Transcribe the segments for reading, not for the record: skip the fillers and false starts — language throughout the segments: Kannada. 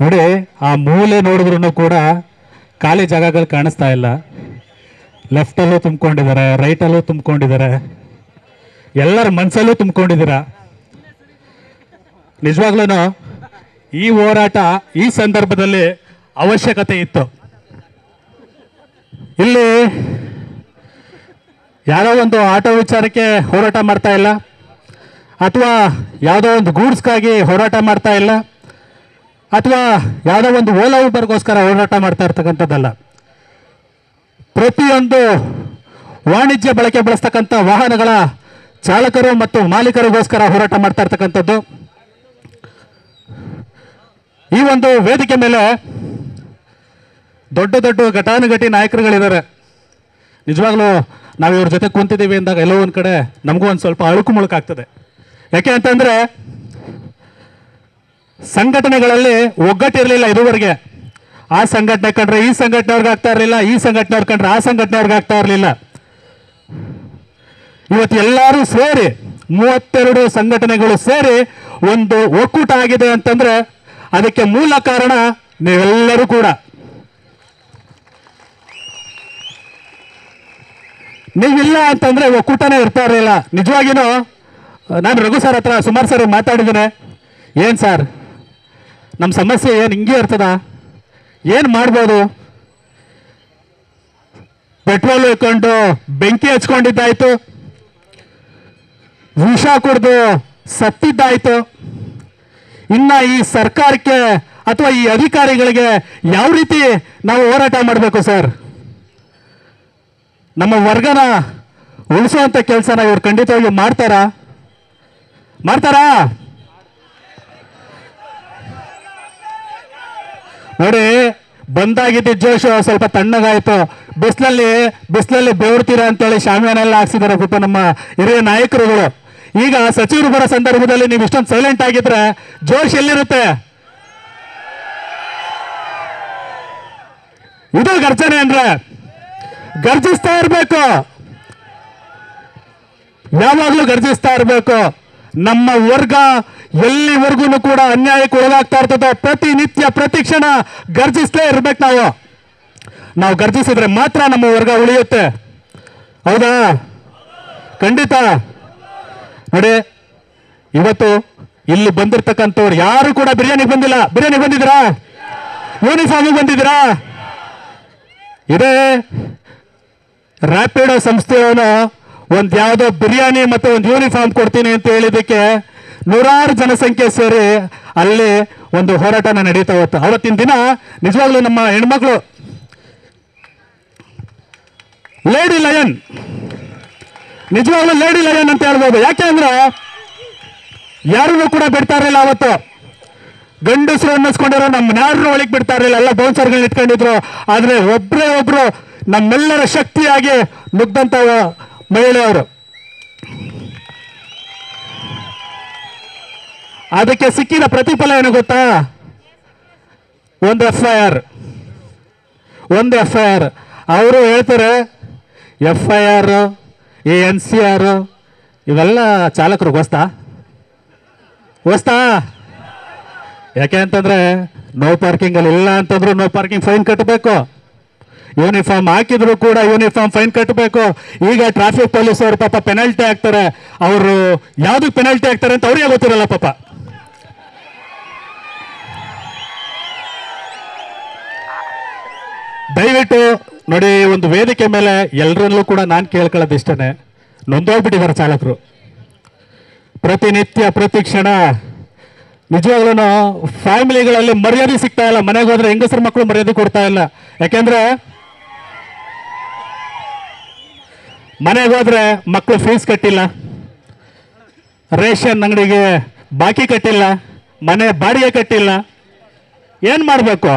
ನೋಡಿ ಆ ಮೂಲೆ ನೋಡಿದ್ರು ಕೂಡ ಖಾಲಿ ಜಾಗಗಳು ಕಾಣಿಸ್ತಾ ಇಲ್ಲ. ಲೆಫ್ಟಲ್ಲೂ ತುಂಬಿಕೊಂಡಿದ್ದಾರೆ, ರೈಟಲ್ಲೂ ತುಂಬಿಕೊಂಡಿದ್ದಾರೆ, ಎಲ್ಲರ ಮನಸ್ಸಲ್ಲೂ ತುಂಬಿಕೊಂಡಿದ್ದೀರಾ. ನಿಜವಾಗ್ಲೂ ಈ ಹೋರಾಟ ಈ ಸಂದರ್ಭದಲ್ಲಿ ಅವಶ್ಯಕತೆ ಇತ್ತು. ಇಲ್ಲಿ ಯಾವುದೋ ಒಂದು ಆಟೋ ವಿಚಾರಕ್ಕೆ ಹೋರಾಟ ಮಾಡ್ತಾ ಇಲ್ಲ, ಅಥವಾ ಯಾವುದೋ ಒಂದು ಗೂಡ್ಸ್ಗಾಗಿ ಹೋರಾಟ ಮಾಡ್ತಾ ಇಲ್ಲ, ಅಥವಾ ಯಾವುದೋ ಒಂದು ಓಲಾ ಊಬರ್ಗೋಸ್ಕರ ಹೋರಾಟ ಮಾಡ್ತಾ ಇರ್ತಕ್ಕಂಥದ್ದಲ್ಲ. ಪ್ರತಿಯೊಂದು ವಾಣಿಜ್ಯ ಬಳಕೆ ಬಳಸ್ತಕ್ಕಂಥ ವಾಹನಗಳ ಚಾಲಕರು ಮತ್ತು ಮಾಲೀಕರಿಗೋಸ್ಕರ ಹೋರಾಟ ಮಾಡ್ತಾ ಇರ್ತಕ್ಕಂಥದ್ದು. ಈ ಒಂದು ವೇದಿಕೆ ಮೇಲೆ ದೊಡ್ಡ ದೊಡ್ಡ ಘಟಾನುಘಟಿ ನಾಯಕರುಗಳಿದ್ದಾರೆ. ನಿಜವಾಗ್ಲೂ ನಾವು ಇವ್ರ ಜೊತೆ ಕುಂತಿದ್ದೀವಿ ಅಂದಾಗ ಎಲ್ಲೋ ಒಂದು ಕಡೆ ನಮಗೂ ಒಂದು ಸ್ವಲ್ಪ ಅಳುಕು ಮುಳುಕಾಗ್ತದೆ. ಯಾಕೆ ಅಂತಂದರೆ ಸಂಘಟನೆಗಳಲ್ಲಿ ಒಗ್ಗಟ್ಟಿರಲಿಲ್ಲ ಇದುವರೆಗೆ. ಆ ಸಂಘಟನೆ ಕಂಡ್ರೆ ಈ ಸಂಘಟನೆಯವ್ರಿಗೆ ಆಗ್ತಾ ಇರಲಿಲ್ಲ, ಈ ಸಂಘಟನೆಯವ್ರು ಕಂಡ್ರೆ ಆ ಸಂಘಟನೆಯವ್ರಿಗೆ ಆಗ್ತಾ ಇರಲಿಲ್ಲ. ಇವತ್ತು ಎಲ್ಲರೂ ಸೇರಿ 32 ಸಂಘಟನೆಗಳು ಸೇರಿ ಒಂದು ಒಕ್ಕೂಟ ಆಗಿದೆ ಅಂತಂದ್ರೆ ಅದಕ್ಕೆ ಮೂಲ ಕಾರಣ ನೀವೆಲ್ಲರೂ ಕೂಡ. ನೀವಿಲ್ಲ ಅಂತಂದ್ರೆ ಒಕ್ಕೂಟನೇ ಇರ್ತಾ ಇರಲಿಲ್ಲ. ನಿಜವಾಗಿನೂ ನಾನು ರಘು ಸರ್ ಹತ್ರ ಸುಮಾರು ಸರಿ ಮಾತಾಡಿದ್ದೇನೆ. ಏನು ಸರ್ ನಮ್ಮ ಸಮಸ್ಯೆ ಏನು ಹಿಂಗೆ ಇರ್ತದ, ಏನು ಮಾಡ್ಬೋದು? ಪೆಟ್ರೋಲ್ ಇಟ್ಕೊಂಡು ಬೆಂಕಿ ಹಚ್ಕೊಂಡಿದ್ದಾಯ್ತು, ವಿಷ ಕುಡಿದು ಸತ್ತಿದ್ದಾಯ್ತು. ಇನ್ನು ಈ ಸರ್ಕಾರಕ್ಕೆ ಅಥವಾ ಈ ಅಧಿಕಾರಿಗಳಿಗೆ ಯಾವ ರೀತಿ ನಾವು ಹೋರಾಟ ಮಾಡಬೇಕು ಸರ್? ನಮ್ಮ ವರ್ಗನ ಉಳಿಸುವಂಥ ಕೆಲಸನ ಇವ್ರು ಖಂಡಿತವಾಗಿ ಮಾಡ್ತಾರಾ? ನೋಡಿ, ಬಂದಾಗಿದ್ದ ಜೋಶು ಸ್ವಲ್ಪ ತಣ್ಣಗಾಯ್ತು. ಬಿಸಿಲಲ್ಲಿ ಬೆವರ್ತೀರಾ ಅಂತೇಳಿ ಶಾಮಿಯಾನೆಲ್ಲ ಹಾಕ್ಸಿದ್ದಾರೆ ಪಾಪ ನಮ್ಮ ಹಿರಿಯ ನಾಯಕರುಗಳು. ಈಗ ಸಚಿವರು ಬರೋ ಸಂದರ್ಭದಲ್ಲಿ ನೀವು ಇಷ್ಟೊಂದು ಸೈಲೆಂಟ್ ಆಗಿದ್ರೆ ಜೋಶ್ ಎಲ್ಲಿರುತ್ತೆ? ಇದು ಗರ್ಜನೆ ಅಂದ್ರೆ ಗರ್ಜಿಸ್ತಾ ಇರಬೇಕು, ಯಾವಾಗಲೂ ಗರ್ಜಿಸ್ತಾ ಇರಬೇಕು. ನಮ್ಮ ವರ್ಗ ಎಲ್ಲಿವರೆಗೂ ಕೂಡ ಅನ್ಯಾಯಕ್ಕೆ ಒಳಗಾಗ್ತಾ ಇರ್ತದೋ ಪ್ರತಿನಿತ್ಯ ಪ್ರತಿ ಕ್ಷಣ ಗರ್ಜಿಸ್ಲೇ ಇರ್ಬೇಕು. ನಾವು ಗರ್ಜಿಸಿದ್ರೆ ಮಾತ್ರ ನಮ್ಮ ವರ್ಗ ಉಳಿಯುತ್ತೆ. ಹೌದಾ? ಖಂಡಿತ. ನೋಡಿ, ಇವತ್ತು ಇಲ್ಲಿ ಬಂದಿರ್ತಕ್ಕಂಥವ್ರು ಯಾರು ಕೂಡ ಬಿರಿಯಾನಿ ಬಂದಿಲ್ಲ. ಬಿರಿಯಾನಿ ಬಂದಿದ್ದೀರಾ? ಯೂನಿಫಾರ್ಮಿಗೆ ಬಂದಿದ್ದೀರಾ? ಇದೇ ರ್ಯಾಪಿಡೋ ಸಂಸ್ಥೆಯವನು ಒಂದು ಯಾವುದೋ ಬಿರಿಯಾನಿ ಮತ್ತು ಒಂದು ಯೂನಿಫಾರ್ಮ್ ಕೊಡ್ತೀನಿ ಅಂತ ಹೇಳಿದ್ದಕ್ಕೆ ನೂರಾರು ಜನಸಂಖ್ಯೆ ಸೇರಿ ಅಲ್ಲಿ ಒಂದು ಹೋರಾಟನ ನಡೀತಾ ಹೋಯ್ತು. ಅವತ್ತಿನ ದಿನ ನಿಜವಾಗ್ಲೂ ನಮ್ಮ ಹೆಣ್ಮಕ್ಳು ಲೇಡಿ ಲಯನ್, ನಿಜವಾಗ್ಲೂ ಲೇಡಿ ಲಯನ್ ಅಂತ ಹೇಳ್ಬೋದು. ಯಾಕೆ ಅಂದ್ರೆ ಯಾರನ್ನೂ ಕೂಡ ಬಿಡ್ತಾ ಇರಲಿಲ್ಲ. ಅವತ್ತು ಗಂಡಸರು ಅನ್ನಿಸ್ಕೊಂಡಿರೋ ನಮ್ಮನ್ಯಾರನ್ನೂ ಒಳಗೆ ಬಿಡ್ತಾ ಇರಲಿಲ್ಲ. ಎಲ್ಲ ಬೌನ್ಸರ್ಗಳನ್ನ ಇಟ್ಕೊಂಡಿದ್ರು. ಆದರೆ ಒಬ್ರು ನಮ್ಮೆಲ್ಲರ ಶಕ್ತಿಯಾಗಿ ನುಗ್ದಂತ ಮಹಿಳೆಯವರು. ಅದಕ್ಕೆ ಸಿಕ್ಕಿದ ಪ್ರತಿಫಲ ಏನು ಗೊತ್ತಾ? ಒಂದು FIR. ಅವರು ಹೇಳ್ತಾರೆ FIR, NCR ಇವೆಲ್ಲ ಚಾಲಕರು ಗೊತ್ತಾ? ಯಾಕೆ ಅಂತಂದ್ರೆ ನೋ ಪಾರ್ಕಿಂಗ್ ಅಲ್ಲಿ ಇಲ್ಲ ಅಂತಂದ್ರು ನೋ ಪಾರ್ಕಿಂಗ್ ಫೈನ್ ಕಟ್ಟಬೇಕು. ಯೂನಿಫಾರ್ಮ್ ಹಾಕಿದ್ರು ಕೂಡ ಯೂನಿಫಾರ್ಮ್ ಫೈನ್ ಕಟ್ಟಬೇಕು. ಈಗ ಟ್ರಾಫಿಕ್ ಪೊಲೀಸ್ ಅವರು ಪಾಪ ಪೆನಾಲ್ಟಿ ಹಾಕ್ತಾರೆ. ಅವರು ಯಾವ್ದಕ್ಕೆ ಪೆನಾಲ್ಟಿ ಹಾಕ್ತಾರೆ ಅಂತ ಅವ್ರಿಗೆ ಗೊತ್ತಿರಲ್ಲ ಪಾಪ. ದಯವಿಟ್ಟು ನೋಡಿ, ಒಂದು ವೇದಿಕೆ ಮೇಲೆ ಎಲ್ಲರಲ್ಲೂ ಕೂಡ ನಾನು ಕೇಳ್ಕೊಳ್ಳೋದು ಇಷ್ಟನೇ, ನೊಂದೋಗ್ಬಿಟ್ಟಿದ್ದಾರೆ ಚಾಲಕರು. ಪ್ರತಿನಿತ್ಯ ಪ್ರತಿ ಕ್ಷಣ ನಿಜವಾಗ್ಲೂ ಫ್ಯಾಮಿಲಿಗಳಲ್ಲಿ ಮರ್ಯಾದೆ ಸಿಗ್ತಾ ಇಲ್ಲ. ಮನೆಗೆ ಹೋದ್ರೆ ಹೆಂಗಸರ ಮಕ್ಕಳು ಮರ್ಯಾದೆ ಕೊಡ್ತಾ ಇಲ್ಲ. ಯಾಕೆಂದ್ರೆ ಮನೆಗೆ ಹೋದ್ರೆ ಮಕ್ಕಳು ಫೀಸ್ ಕಟ್ಟಿಲ್ಲ, ರೇಷನ್ ಅಂಗಡಿಗೆ ಬಾಕಿ ಕಟ್ಟಿಲ್ಲ, ಮನೆ ಬಾಡಿಗೆ ಕಟ್ಟಿಲ್ಲ. ಏನು ಮಾಡಬೇಕು?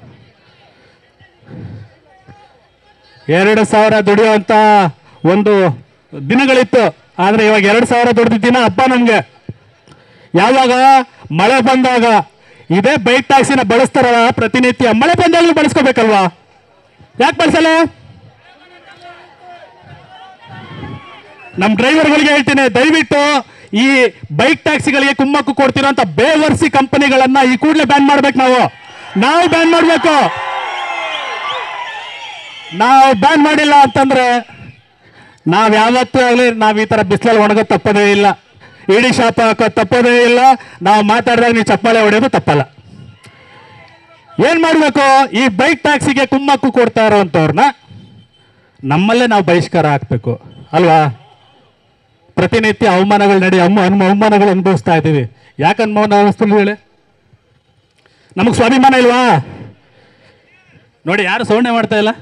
2,000 ದುಡಿಯುವಂಥ ಒಂದು ದಿನಗಳಿತ್ತು. ಆದರೆ ಇವಾಗ 2,000 ದುಡಿದ ದಿನ ಹಬ್ಬ ನಮಗೆ. ಯಾವಾಗ? ಮಳೆ ಬಂದಾಗ. ಇದೇ ಬೈಕ್ ಟ್ಯಾಕ್ಸಿನ ಬಳಸ್ತಾರಲ್ಲ ಪ್ರತಿನಿತ್ಯ, ಮಳೆ ಬಂದಾಗಲೂ ಬಳಸ್ಕೋಬೇಕಲ್ವಾ? ಯಾಕೆ ಬಳಸಲ್ಲ? ನಮ್ಮ ಡ್ರೈವರ್ಗಳಿಗೆ ಹೇಳ್ತೀನಿ, ದಯವಿಟ್ಟು ಈ ಬೈಕ್ ಟ್ಯಾಕ್ಸಿಗಳಿಗೆ ಕುಮ್ಮಕ್ಕು ಕೊಡ್ತಿರೋಂಥ ಬೇವರ್ಸಿ ಕಂಪನಿಗಳನ್ನ ಈ ಕೂಡಲೇ ಬ್ಯಾನ್ ಮಾಡ್ಬೇಕು ನಾವು. ನಾವು ಬ್ಯಾನ್ ಮಾಡಬೇಕು. ನಾವು ಬ್ಯಾನ್ ಮಾಡಿಲ್ಲ ಅಂತಂದ್ರೆ ನಾವು ಯಾವತ್ತೂ ಆಗಲಿ ನಾವು ಈ ಥರ ಬಿಸಿಲಲ್ಲಿ ಒಣಗೋದು ತಪ್ಪೋದೇ ಇಲ್ಲ, ಇಡೀ ಶಾಪ ಹಾಕೋದು ತಪ್ಪೋದೇ ಇಲ್ಲ, ನಾವು ಮಾತಾಡಿದಾಗ ನೀವು ಚಪ್ಪಾಳೆ ಹೊಡೆಯೋದು ತಪ್ಪಲ್ಲ. ಏನು ಮಾಡಬೇಕು, ಈ ಬೈಕ್ ಟ್ಯಾಕ್ಸಿಗೆ ಕುಮ್ಮಕ್ಕು ಕೊಡ್ತಾ ಇರೋವಂಥವ್ರನ್ನ ನಮ್ಮಲ್ಲೇ ನಾವು ಬಹಿಷ್ಕಾರ ಹಾಕಬೇಕು ಅಲ್ವಾ? ಪ್ರತಿನಿತ್ಯ ಅವಮಾನಗಳು ಅವಮಾನಗಳು ಅನುಭವಿಸ್ತಾ ಇದ್ದೀವಿ. ಯಾಕೆ ಅನುಮಾನ ಅನಿಸ್ತೀನಿ ಹೇಳಿ? ನಮಗೆ ಸ್ವಾಭಿಮಾನ ಇಲ್ವಾ? ನೋಡಿ, ಯಾರು ಸೌಂಡೇ ಮಾಡ್ತಾ ಇಲ್ಲ.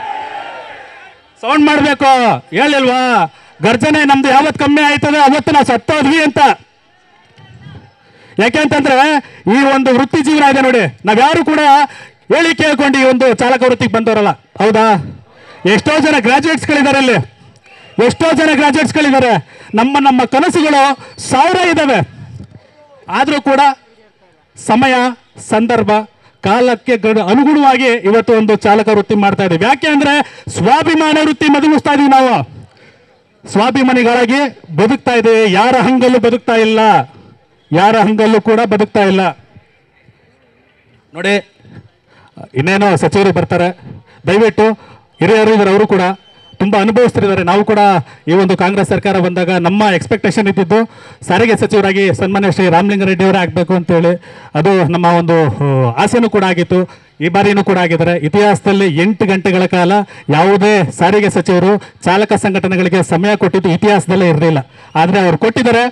ಸೌಂಡ್ ಮಾಡಬೇಕು, ಹೇಳಿಲ್ವಾ? ಗರ್ಜನೆ ನಮ್ದು ಯಾವತ್ತು ಕಮ್ಮಿ ಆಯ್ತದೆ ಅವತ್ತು ನಾವು ಸತ್ತೋದ್ವಿ ಅಂತ. ಯಾಕೆಂತಂದ್ರೆ ಈ ಒಂದು ವೃತ್ತಿ ಜೀವನ ಇದೆ ನೋಡಿ, ನಾವ್ಯಾರು ಕೂಡ ಹೇಳಿ ಕೇಳ್ಕೊಂಡು ಈ ಒಂದು ಚಾಲಕ ವೃತ್ತಿಗೆ ಬಂದವರಲ್ಲ, ಹೌದಾ? ಎಷ್ಟೋ ಜನ ಗ್ರಾಜುಯೇಟ್ಸ್ಗಳಿದ್ದಾರೆ ಅಲ್ಲಿ, ಎಷ್ಟೋ ಜನ ಗ್ರಾಜುಯೇಟ್ಸ್ಗಳಿದ್ದಾರೆ. ನಮ್ಮ ಕನಸುಗಳು 1000 ಇದ್ದಾವೆ. ಆದರೂ ಕೂಡ ಸಮಯ, ಸಂದರ್ಭ, ಕಾಲಕ್ಕೆ ಅನುಗುಣವಾಗಿ ಇವತ್ತು ಒಂದು ಚಾಲಕ ವೃತ್ತಿ ಮಾಡ್ತಾ ಇದ್ದೀವಿ. ಯಾಕೆ ಅಂದ್ರೆ ಸ್ವಾಭಿಮಾನ ವೃತ್ತಿ ಬದುಕಿಸ್ತಾ ಇದೀವಿ ನಾವು, ಸ್ವಾಭಿಮಾನಿಗಳಾಗಿ ಬದುಕ್ತಾ ಇದ್ದೀವಿ. ಯಾರ ಹಂಗಲ್ಲೂ ಬದುಕ್ತಾ ಇಲ್ಲ, ಯಾರ ಹಂಗಲ್ಲೂ ಕೂಡ ಬದುಕ್ತಾ ಇಲ್ಲ. ನೋಡಿ, ಇನ್ನೇನೋ ಸಚಿವರು ಬರ್ತಾರೆ, ದಯವಿಟ್ಟು ಹಿರಿಯರು ಇದ್ದಾರೆ, ಅವರು ಕೂಡ ತುಂಬ ಅನುಭವಿಸ್ತಿದ್ದಾರೆ. ನಾವು ಕೂಡ ಈ ಒಂದು ಕಾಂಗ್ರೆಸ್ ಸರ್ಕಾರ ಬಂದಾಗ ನಮ್ಮ ಎಕ್ಸ್ಪೆಕ್ಟೇಷನ್ ಇದ್ದಿದ್ದು ಸಾರಿಗೆ ಸಚಿವರಾಗಿ ಸನ್ಮಾನ್ಯ ಶ್ರೀ ರಾಮಲಿಂಗಾರೆಡ್ಡಿ ಅವರೇ ಆಗಬೇಕು ಅಂತೇಳಿ, ಅದು ನಮ್ಮ ಒಂದು ಆಸೆನೂ ಕೂಡ ಆಗಿತ್ತು. ಈ ಬಾರಿನೂ ಕೂಡ ಆಗಿದ್ದಾರೆ. ಇತಿಹಾಸದಲ್ಲಿ 8 ಗಂಟೆಗಳ ಕಾಲ ಯಾವುದೇ ಸಾರಿಗೆ ಸಚಿವರು ಚಾಲಕ ಸಂಘಟನೆಗಳಿಗೆ ಸಮಯ ಕೊಟ್ಟಿದ್ದು ಇತಿಹಾಸದಲ್ಲೇ ಇರಲಿಲ್ಲ. ಆದರೆ ಅವರು ಕೊಟ್ಟಿದ್ದಾರೆ.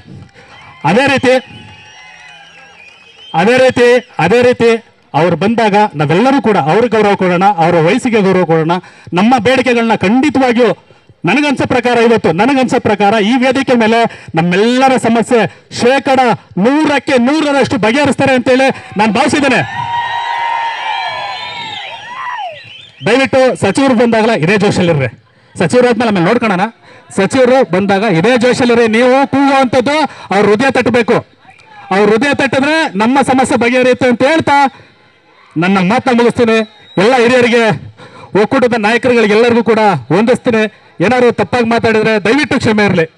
ಅದೇ ರೀತಿ ಅವ್ರು ಬಂದಾಗ ನಾವೆಲ್ಲರೂ ಕೂಡ ಅವ್ರಿಗೆ ಗೌರವ ಕೊಡೋಣ, ಅವರ ವಯಸ್ಸಿಗೆ ಗೌರವ ಕೊಡೋಣ. ನಮ್ಮ ಬೇಡಿಕೆಗಳನ್ನ ಖಂಡಿತವಾಗಿಯೂ ನನಗನ್ಸೋ ಪ್ರಕಾರ ಈ ವೇದಿಕೆ ಮೇಲೆ ನಮ್ಮೆಲ್ಲರ ಸಮಸ್ಯೆ 100ಕ್ಕೆ 100ರಷ್ಟು ಬಗೆಹರಿಸ್ತಾರೆ ಅಂತೇಳಿ ನಾನು ಭಾವಿಸಿದ್ದೇನೆ. ದಯವಿಟ್ಟು ಸಚಿವರು ಬಂದಾಗಲ ಇದೇ ಜೋಶಲ್ಲಿರ್ರಿ. ಸಚಿವರು ಆದ್ಮೇಲೆ ಆಮೇಲೆ ನೋಡ್ಕೊಳ್ಳೋಣ. ಸಚಿವರು ಬಂದಾಗ ಇದೇ ಜೋಶಲ್ಲಿರ್ರಿ. ನೀವು ಕೂಗುವಂಥದ್ದು ಅವ್ರ ಹೃದಯ ತಟ್ಟಬೇಕು. ಅವ್ರ ಹೃದಯ ತಟ್ಟಿದ್ರೆ ನಮ್ಮ ಸಮಸ್ಯೆ ಬಗೆಹರಿಯುತ್ತೆ ಅಂತ ಹೇಳ್ತಾ ನನ್ನ ಮಾತನ್ನ ಮುಗಿಸ್ತೀನಿ. ಎಲ್ಲ ಹಿರಿಯರಿಗೆ, ಒಕ್ಕೂಟದ ನಾಯಕರುಗಳಿಗೆ ಎಲ್ಲರಿಗೂ ಕೂಡ ವಂದಿಸ್ತೀನಿ. ಏನಾದ್ರು ತಪ್ಪಾಗಿ ಮಾತಾಡಿದ್ರೆ ದಯವಿಟ್ಟು ಕ್ಷಮೆ ಇರಲಿ.